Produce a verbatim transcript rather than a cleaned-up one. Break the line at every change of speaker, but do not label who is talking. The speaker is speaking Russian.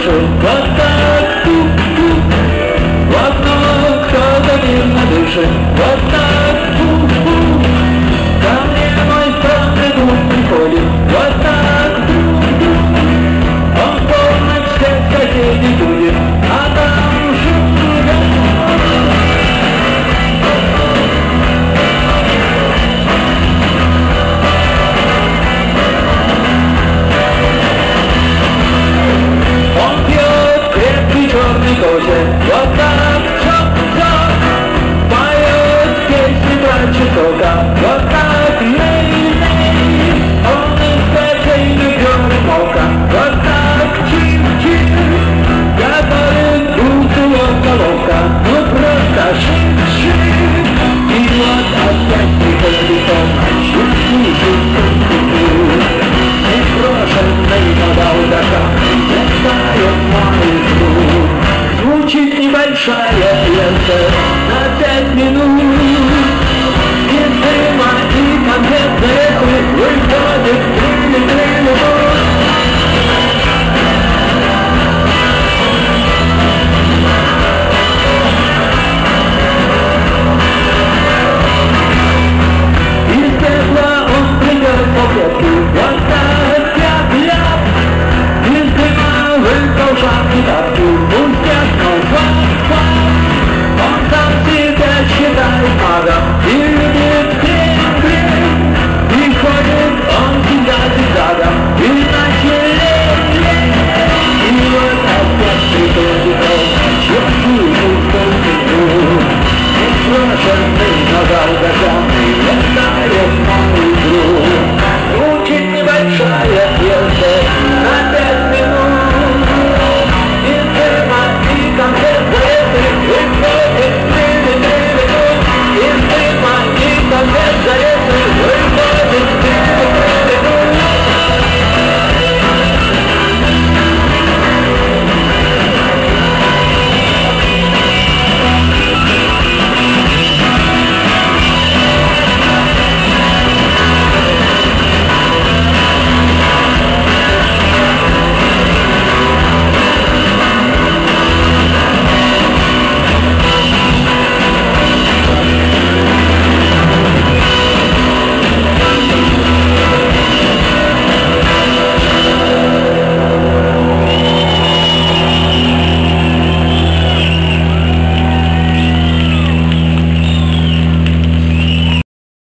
душе. Вот так, ту-ту, в окно кто-то мирно дышит. Вот так, ту-ту, ко мне мой странный друг приходит. Вот так, ту-ту, он в полночь всех соседей будет, а там шум кофе, вот так, чок-чок, поет песни про часовка, вот так, ней-ней, он из кофейных дёрнет молка, вот так, чих-чих, готовит бутылок головка, ну просто шик-шик, и вот опять приходит он, чик-чик-чик-чик-чик, непрошенный подалдака, летает мой друг. Звучит небольшая лента на пять минут. Из дыма и конфетной выходит трили-трили. Из пепла он придет по клетке. Вот так, ляп-ляп. Из дыма выпал шаг гитар.